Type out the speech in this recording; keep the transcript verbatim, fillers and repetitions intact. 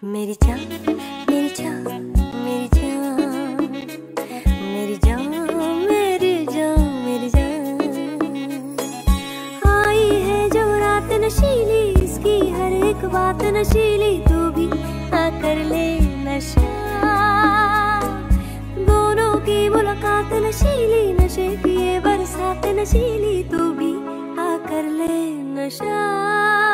मेरी जान मेरी जान मेरी जान मेरी जान मेरी जान मेरी जान आई है जो रात नशीली, इसकी हर एक बात नशीली, तू भी आकर ले नशा। दोनों की मुलाकात नशीली, नशे की ये बरसात नशीली, तू भी आकर ले नशा।